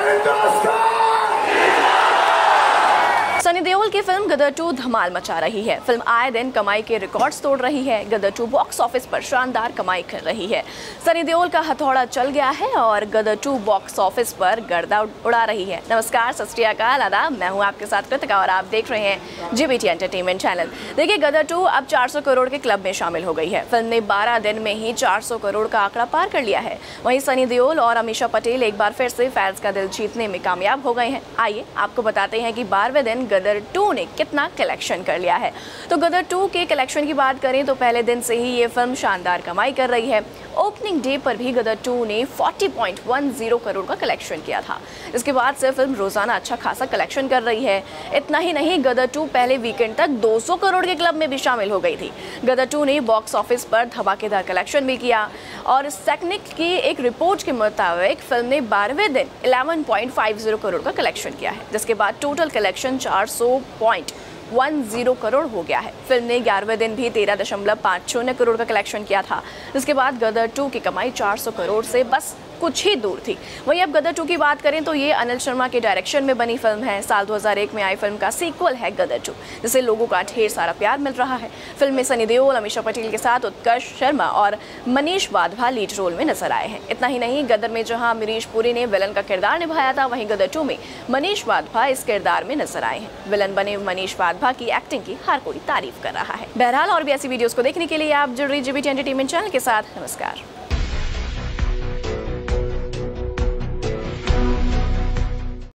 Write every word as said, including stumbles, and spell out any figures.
सनी देओल की film Gadar to धमाल मचा रही है। फिल्म आए दिन कमाई के रिकॉर्ड्स तोड़ रही है। गदर टू बॉक्स ऑफिस पर शानदार कमाई कर रही है। सनी देओल का हथौड़ा चल गया है और गदर टू बॉक्स ऑफिस पर गर्दा उड़ा रही है। नमस्कार, सत श्री अकाल, आदाब, मैं हूं आपके साथ कृतिका और आप देख रहे हैं जीबीटी एंटरटेनमेंट चैनल। देखिए, गदर टू अब चार सौ करोड़ के क्लब में शामिल हो गई है। फिल्म ने बारह दिन में ही चार सौ करोड़ का आंकड़ा पार कर लिया है। वहीं सनी देओल और अमीषा पटेल एक बार फिर से फैंस का दिल जीतने में कामयाब हो गए हैं। आइए आपको बताते हैं कि बारहवें दिन गदर टू ने कितना कलेक्शन कर लिया है। तो गदर टू के कलेक्शन की बात करें तो पहले दिन से ही ये फिल्म शानदार कमाई कर रही है। ओपनिंग डे पर भी गदर टू ने चालीस पॉइंट दस करोड़ का कलेक्शन किया था। इसके बाद से फिल्म रोजाना अच्छा खासा कलेक्शन कर रही है। इतना ही नहीं, गदर टू पहले वीकेंड तक दो सौ करोड़ के क्लब में भी शामिल हो गई थी। गदर टू ने बॉक्स ऑफिस पर धमाकेदार कलेक्शन भी किया और सेक्निक की एक रिपोर्ट के मुताबिक फिल्म ने बारहवें दिन ग्यारह पॉइंट पचास करोड़ का कलेक्शन किया है, जिसके बाद टोटल कलेक्शन चार सौ पॉइंट दस करोड़ हो गया है। फिल्म ने ग्यारहवें दिन भी तेरह दशमलव पाँच शून्य करोड़ का कलेक्शन किया था। इसके बाद गदर टू की कमाई चार सौ करोड़ से बस कुछ ही दूर थी। वहीं अब गदर टू की बात करें तो ये अनिल शर्मा के डायरेक्शन में बनी फिल्म है। साल दो हज़ार एक में आई फिल्म का सीक्वल है गदर टू, जिसे लोगों का ढेर सारा प्यार मिल रहा है। फिल्म में सनी देओल, अमीषा पटेल के साथ उत्कर्ष शर्मा और मनीष वाधवा लीड रोल में नजर आए हैं। इतना ही नहीं, गदर में जहां अमरीश पुरी ने विलन का किरदार निभाया था, वहीं गदर टू में मनीष वाधवा इस किरदार में नजर आए हैं। विलन बने मनीष वाधवा की एक्टिंग की हर कोई तारीफ कर रहा है। बहरहाल, और भी ऐसी वीडियोस को देखने के लिए आप जुड़ रही जीबीटी एंटरटेनमेंट चैनल के साथ। नमस्कार।